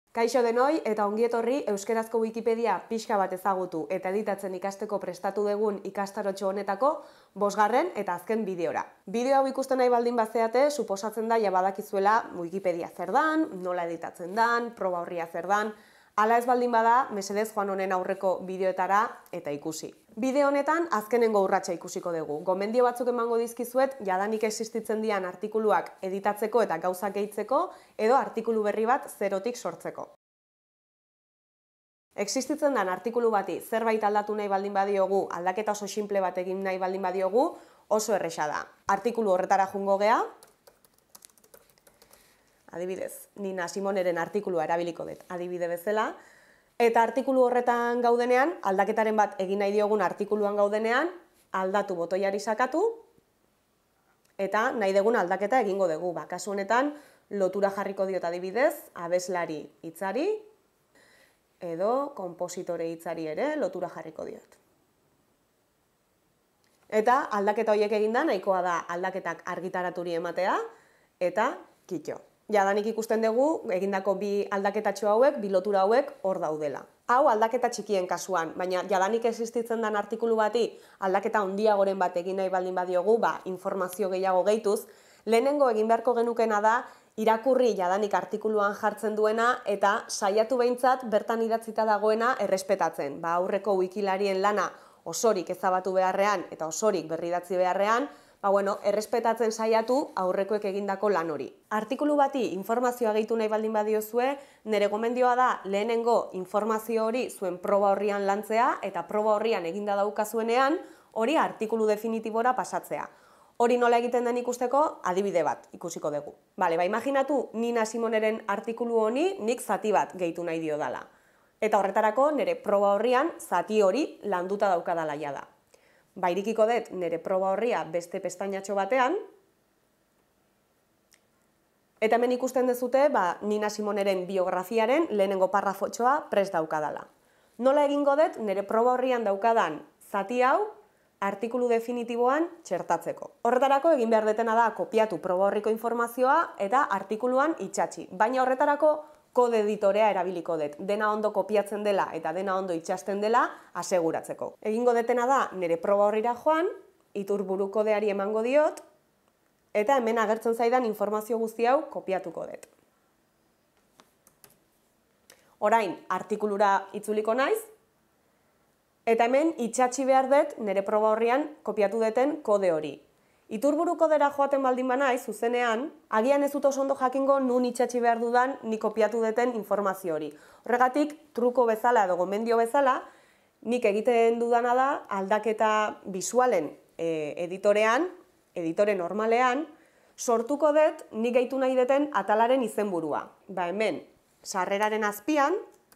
Kaixo denoi eta ongi etorri euskerazko Wikipedia pixka bat ezagutu eta editatzen ikasteko prestatu dugun ikastarotxo honetako 5. eta azken bideora. Bideo hau ikusten nahi baldin bazeate, suposatzen da ja badakizuela Wikipedia zer dan, nola editatzen dan, proba horria zer dan. Hala ez baldin bada, mesedez joan honen aurreko bideoetara eta ikusi. Bideo honetan azkenengo urratsa ikusiko dugu. Gomendio batzuk emango dizkizuet jadanik existitzen dian artikuluak editatzeko eta gauzak gehitzeko edo artikulu berri bat zerotik sortzeko. Existitzen den artikulu bati zerbait aldatu nahi baldin badiogu, aldaketa oso simple bat egin nahi baldin badiogu, oso erresa da. Artikulu horretara joango gea. Adibidez, Nina Simoneren artikulua erabiliko dut adibide bezala. Eta artikulu horretan gaudenean, aldaketaren bat egin nahi diogun artikuluan gaudenean, aldatu botoiari sakatu, eta nahi dugun aldaketa egingo dugu. Kasu honetan, lotura jarriko diot adibidez, abeslari hitzari, edo konpositore hitzari ere lotura jarriko diot. Eta aldaketa horiek eginda, nahikoa da aldaketak argitaraturi ematea, eta kitxo. Jadanik ikusten dugu, egindako bi aldaketatxo hauek, bi lotura hauek hor daudela. Hau aldaketa txikien kasuan, baina jadanik existitzen den artikulu bati aldaketa handiagoren bat egin nahi baldin badiogu, informazio gehiago gehituz, lehenengo egin beharko genukena da, irakurri jadanik artikuluan jartzen duena eta saiatu behintzat bertan idatzita dagoena errespetatzen. Aurreko wikilarien lana osorik ezabatu beharrean eta osorik berridatzi beharrean, errespetatzen saiatu aurrekoek egindako lan hori. Artikulu bati informazioa gehitu nahi baldin badiozue, nire gomendioa da lehenengo informazio hori zuen proba horrian lantzea eta proba horrian eginda daukazuenean hori artikulu definitibora pasatzea. Hori nola egiten den ikusteko adibide bat ikusiko dugu. Imaginatu Nina Simoneren artikulu honi nik zati bat gehitu nahi dio dala. Eta horretarako nire proba horrian zati hori landuta daukadala jada. Irikiko dut nire proba horria beste pestainatxo batean, eta hemen ikusten dezute Nina Simoneren biografiaren lehenengo parrafotxoa prest daukadala. Nola egingo dut nire proba horrian daukadan zati hau artikulu definitiboan txertatzeko. Horretarako egin behar detena da kopiatu proba horriko informazioa eta artikuluan itxatxi. Baina horretarako kode editorea erabiliko dut. Dena ondo kopiatzen dela eta dena ondo itxasten dela aseguratzeko. Egingo detena da nire proba horrira joan, iturburu kodeari emango diot, eta hemen agertzen zaidan informazio guzti hau kopiatuko dut. Orain, artikulura itzuliko naiz, eta hemen itxatxi behar dut nire proba horrian kopiatu duten kode hori. Iturburu kodera joaten baldin banaiz, zuzenean, agian ez dut oso ondo jakingo nun itxatxi behar dudan nik kopiatu duten informazio hori. Horregatik, truko bezala edo gomendio bezala, nik egiten dudana da aldaketa bisualen editorean, editore normalean, sortuko dut nik gehitu nahi duten atalaren izenburua. Hemen, sarreraren azpian,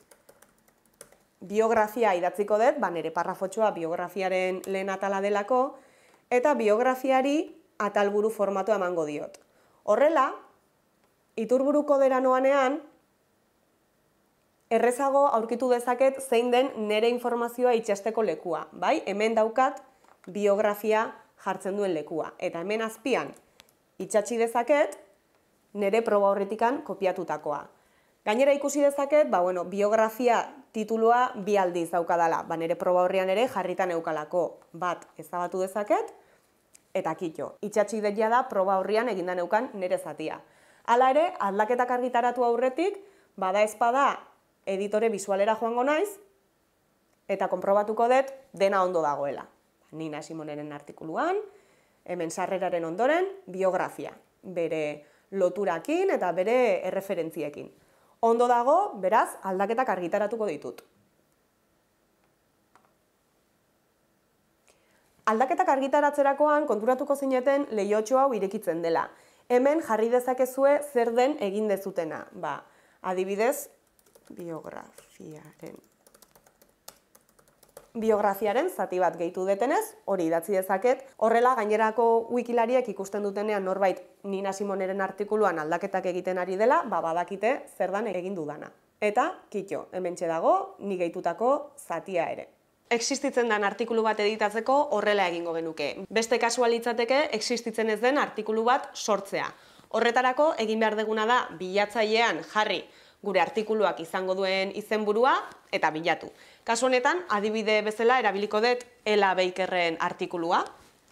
biografia idatziko dut, nire parrafotxoa biografiaren lehen atala delako, eta biografiari atalburu formatoa emango diot. Horrela, iturburu kodera noanean, errezago aurkitu dezaket zein den nire informazioa itxasteko lekua. Hemen daukat biografia jartzen duen lekua. Eta hemen azpian itxatxi dezaket nire proba horretikan kopiatutakoa. Gainera ikusi dezaket, biografia titulua bi aldiz daukadala. Nire proba horrian ere jarritan eukalako. Bat ezabatu dezaket, eta kitxo. Itxatxi dut da proba horrian eginda neukan nire zatia. Hala ere, aldaketak argitaratu aurretik, bada ezpada editore bisualera joango naiz, eta konprobatuko dut dena ondo dagoela. Nina Simoneren artikuluan, hemen sarreraren ondoren, biografia. Bere loturakin eta bere erreferentziekin. Ondo dago, beraz, aldaketak argitaratuko ditut. Aldaketak argitaratzerakoan konturatuko zineten lehiotxo hau irekitzen dela. Hemen jarri dezakezue zer den egin dezutena. Adibidez, biografiaren zati bat gehitu detenez, hori idatzi dezaket. Horrela, gainerako wikilariek ikusten dutenean norbait Nina Simoneren artikuluan aldaketak egiten ari dela, badakite zer dan egin dudana. Eta, kitxo, hementxe dago, ni gehitutako zatia ere. Existitzen den artikulu bat editatzeko horrela egingo genuke. Beste kasua litzateke existitzen ez den artikulu bat sortzea. Horretarako egin behar deguna da bilatzailean jarri gure artikuluak izango duen izenburua eta bilatu. Kasu honetan, adibide bezala erabiliko dut Ela Bakerren artikulua.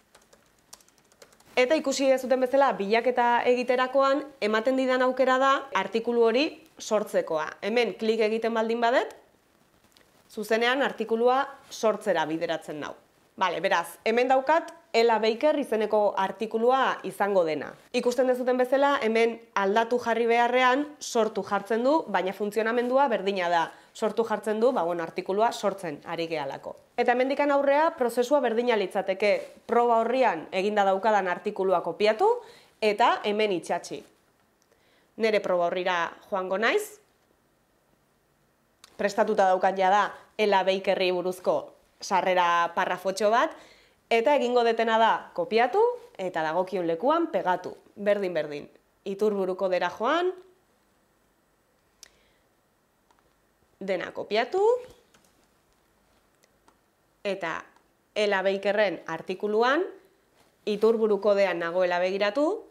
Eta ikusi dezuten bezala, bilaketa egiterakoan, ematen didan aukera da artikulu hori sortzekoa. Hemen klik egiten baldin badet, zuzenean artikulua sortzera bideratzen nau. Bale, beraz, hemen daukat Ela Baker izeneko artikulua izango dena. Ikusten dezuten bezala, hemen aldatu jarri beharrean sortu jartzen du, baina funtzionamendua berdina da. Sortu jartzen du, artikulua sortzen ari gehalako. Eta hemendikan aurrea, prozesua berdina litzateke. Proba horrian eginda daukadan artikulua kopiatu, eta hemen itxatxi. Nere proba horrira joango naiz. Prestatuta daukat da Ela Bakerri buruzko sarrera parrafotxo bat, eta egingo detena da kopiatu, eta dagokion lekuan pegatu. Berdin. Iturburuko dera joan, dena kopiatu, eta Ela Bakerren artikuluan, iturburuko dean nagoela begiratu,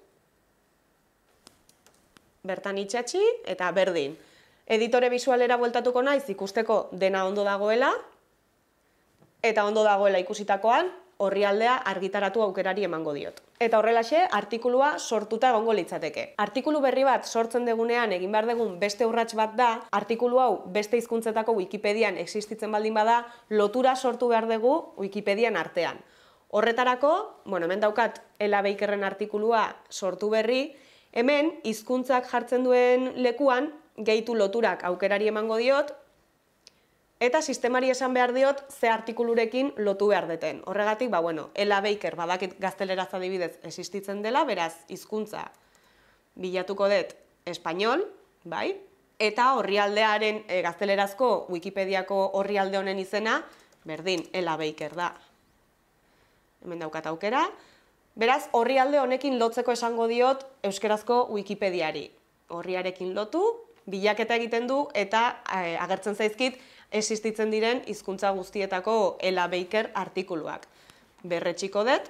bertan itxatxi, eta berdin. Editore bisualera bueltatuko naiz ikusteko dena ondo dagoela, eta ondo dagoela ikusitakoan, orrialdea argitaratu aukerari emango diot. Eta horrelaxe, artikulua sortuta egongo litzateke. Artikulu berri bat sortzen degunean egin behar degun beste urrats bat da, artikulu hau beste hizkuntzetako Wikipedian existitzen baldin bada, lotura sortu behar dugu Wikipedian artean. Horretarako, hemen daukat Ela Bakerren artikulua sortu berri, hemen hizkuntzak jartzen duen lekuan, gehitu loturak aukerari emango diot, eta sistemari esan behar diot ze artikulurekin lotu behar deten. Horregatik, Ela Baker badakit gazteleraz adibidez existitzen dela, beraz, hizkuntza bilatuko dut espainol, bai? Eta orrialdearen gaztelerazko Wikipediako orrialde honen izena, berdin, Ela Baker da. Hemen daukat aukera. Beraz, orrialde honekin lotzeko esango diot euskerazko Wikipediari. Orriarekin lotu, bilaketa egiten du eta agertzen zaizkit existitzen diren hizkuntza guztietako Ela Baker artikuluak. Berretxiko dut,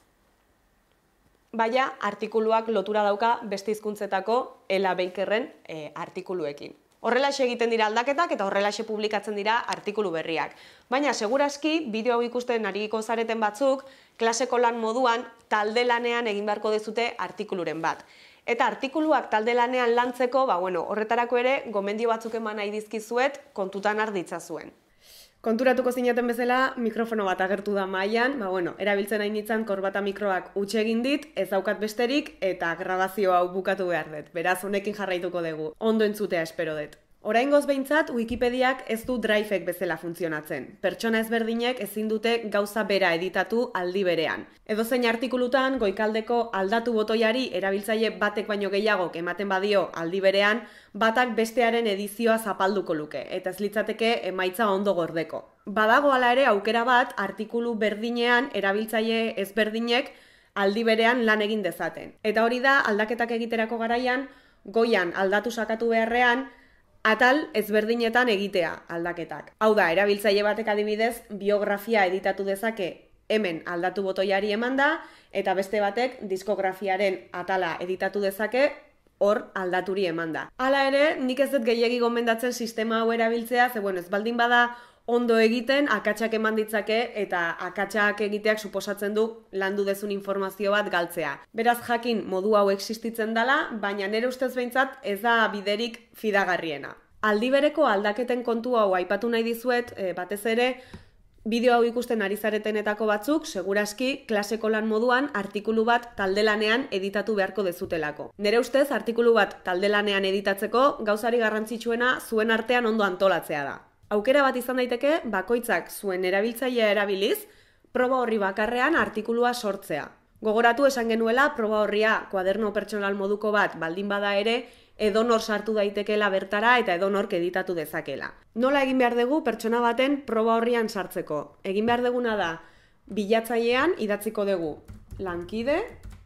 baina artikuluak lotura dauka beste hizkuntzetako Ela Bakerren artikuluekin. Horrelaxe egiten dira aldaketak eta horrelaxe publikatzen dira artikulu berriak. Baina, seguraski, bideo hau ikusten ariko zareten batzuk, klaseko lan moduan talde lanean egin beharko dezute artikuluren bat. Eta artikuluak talde lanean lantzeko, horretarako ere, gomendio batzuk eman nahi dizkizuet kontutan har ditzazuen. Konturatuko zinaten bezala, mikrofono bat agertu da mahaian, erabiltzen hain nintzen korbata mikroak utxe egin dit, ez daukat besterik, eta grabazio hau bukatu behar dut. Beraz, honekin jarraituko dugu. Ondo entzutea espero dut. Oraingoz behintzat, Wikipediak ez du Drive-ek bezala funtzionatzen. Pertsona ezberdinek ezin dute gauza bera editatu aldi berean. Edozein artikulutan, goikaldeko aldatu botoiari erabiltzaile batek baino gehiagok ematen badio aldi berean, batak bestearen edizioa zapalduko luke, eta ez litzateke emaitza ondo gordeko. Badago hala ere aukera bat, artikulu berdinean erabiltzaile ezberdinek aldi berean lan egin dezaten. Eta hori da, aldaketak egiterako garaian, goian aldatu sakatu beharrean, atal ezberdinetan egitea aldaketak. Hau da, erabiltzaile batek adibidez, biografia editatu dezake hemen aldatu botoiari emanda, eta beste batek diskografiaren atala editatu dezake hor aldaturi emanda. Hala ere, nik ez dut gehiegi gomendatzen sistema hau erabiltzea, ze ez baldin bada ondo egiten, akatsak eman ditzake, eta akatsak egiteak suposatzen du landu dezun informazio bat galtzea. Beraz, jakin modu hau existitzen dela, baina nire ustez behintzat ez da biderik fidagarriena. Aldi bereko aldaketen kontu hau aipatu nahi dizuet, batez ere, bideo hau ikusten ari zaretenetako batzuk, seguraski, klaseko lan moduan, artikulu bat talde lanean editatu beharko dezutelako. Nire ustez, artikulu bat talde lanean editatzeko, gauzari garrantzitsuena zuen artean ondo antolatzea da. Aukera bat izan daiteke, bakoitzak zuen erabiltzailea erabiliz, proba horri bakarrean artikulua sortzea. Gogoratu esan genuela, proba horria kuaderno pertsonal moduko bat baldin bada ere, edonor sartu daitekeela bertara eta edonork editatu dezakela. Nola egin behar dugu pertsona baten proba horrian sartzeko? Egin behar duguna da, bilatzailean idatziko dugu lankide,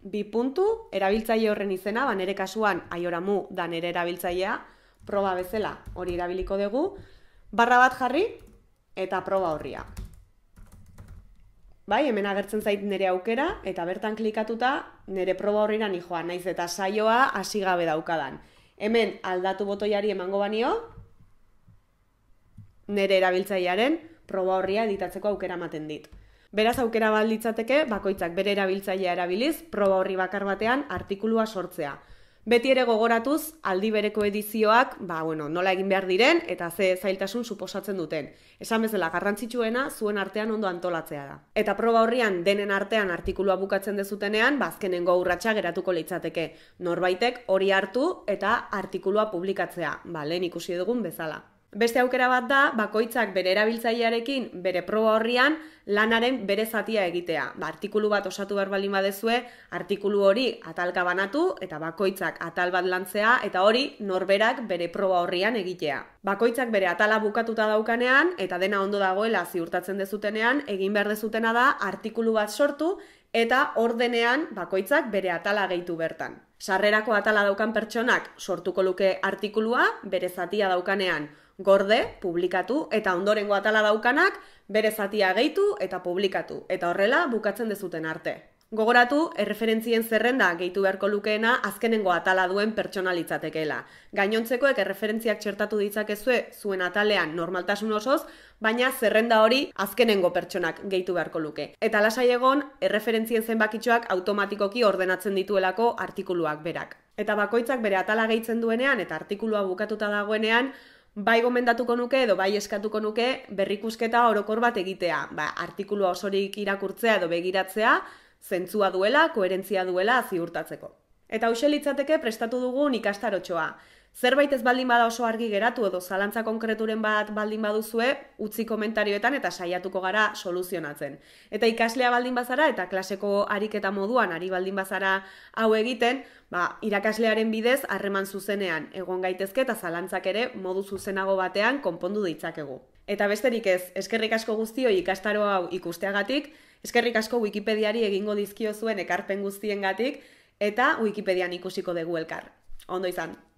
erabiltzaile horren izena, nere kasuan aioramu da nere erabiltzailea, proba bezala hori erabiliko dugu, barra bat jarri eta proba horria. Bai, hemen agertzen zait nire aukera eta bertan klikatuta nire proba horrira nijoa, naiz eta saioa hasi gabe daukadan. Hemen aldatu botoiari emango banio, nire erabiltzailearen proba horria editatzeko aukera ematen dit. Beraz, aukera balitzateke, bakoitzak bere erabiltzailea erabiliz, proba horri bakar batean artikulua sortzea. Beti ere gogoratuz, aldi bereko edizioak, nola egin behar diren eta ze zailtasun suposatzen duten. Esan bezala, garrantzitsuena zuen artean ondo antolatzea da. Eta proba horrian denen artean artikulua bukatzen dezutenean, azkenengo urratsa geratuko litzateke. Norbaitek hori hartu eta artikulua publikatzea, lehen ikusi dugun bezala. Beste aukera bat da, bakoitzak bere erabiltzailearekin bere proba horrian lanaren bere zatia egitea. Artikulu bat osatu behar baldin badezue, artikulu hori atalka banatu eta bakoitzak atal bat lantzea eta hori norberak bere proba horrian egitea. Bakoitzak bere atala bukatuta daukanean eta dena ondo dagoela ziurtatzen dezutenean, egin behar dezutena da artikulu bat sortu eta ordenean bakoitzak bere atala gehitu bertan. Sarrerako atala daukan pertsonak sortuko luke artikulua, bere zatia daukanean gorde, publikatu, eta ondorengo atala daukanak bere zatia gehitu eta publikatu, eta horrela bukatzen dezuten arte. Gogoratu, erreferentzien zerrenda gehitu beharko lukeena azkenengo atala duen pertsona litzatekeela. Gainontzekoek erreferentziak txertatu ditzakezue zuen atalean normaltasun osoz, baina zerrenda hori azkenengo pertsonak gehitu beharko luke. Eta lasai egon, erreferentzien zenbakitxoak automatikoki ordenatzen dituelako artikuluak berak. Eta bakoitzak bere atala gehitzen duenean eta artikulua bukatuta dagoenean, bai gomendatuko nuke edo bai eskatuko nuke berrikusketa orokor bat egitea. Artikulua osorik irakurtzea edo begiratzea, zentzua duela, koherentzia duela ziurtatzeko. Eta hauxe litzateke prestatu dugun ikastarotxoa. Zerbait ez baldin bada oso argi geratu edo zalantza konkreturen bat baldin baduzue, utzi komentarioetan eta saiatuko gara soluzionatzen. Eta ikaslea baldin bazara eta klaseko ariketa moduan ari baldin bazara hau egiten, irakaslearen bidez harreman zuzenean egon gaitezke eta zalantzak ere modu zuzenago batean konpondu ditzakegu. Eta besterik ez, eskerrik asko guztioi ikastaro hau ikusteagatik, eskerrik asko Wikipediari egingo dizkio zuen ekarpen guztiengatik eta Wikipedian ikusiko dugu elkar. Ondo izan!